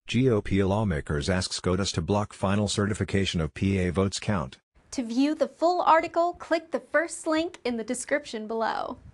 GOP lawmakers ask SCOTUS to block final certification of PA votes count. To view the full article, click the first link in the description below.